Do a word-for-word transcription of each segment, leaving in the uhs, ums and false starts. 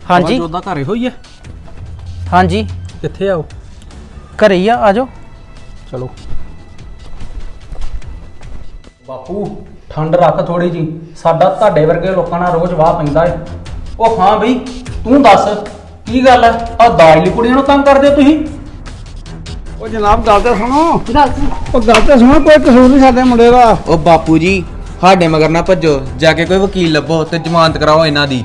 हाँ जी जोधा घरे होई है। हाँ जी कित्थे आओ घरे ही आ जाओ। चलो बापू ठंड रख थोड़ी जी, साडा तुहाडे वर्गे लोकां नाल रोज वाह पैंदा है। ओ हाँ बई तू दस की गल है, आ दाजली कुड़ियां नूं तंग करदे तुसीं? ओ जनाब गल ते सुनो, ओ गल ते सुनो, कोई कसूर नहीं साडे मुंडे दा। ओ बापू जी साडे मगर ना भज्जो, जाके कोई वकील लभो ते जमानत कराओ इन्हां दी।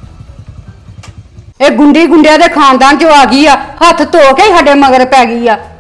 ਇਹ ਗੁੰਡੀ ਗੁੰਡਿਆਂ ਦੇ ਖਾਨਦਾਨ ਚੋਂ ਆ ਗਈ ਆ, ਹੱਥ ਧੋ ਕੇ ਸਾਡੇ ਮਗਰ ਪੈ ਗਈ ਆ।